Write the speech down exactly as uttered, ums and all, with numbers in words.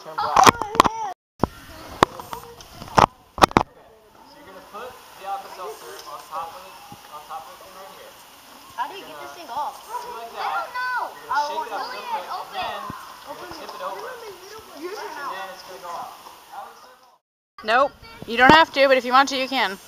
turn black. Okay. So you're gonna put the Alka-Seltzer on top of it, on top of the thing right here. How do you get this thing off? Do like that. I don't know. You're gonna shake it up real quick, and then you're gonna tip it over, and then it's gonna go off. Nope. You don't have to, but if you want to, you can.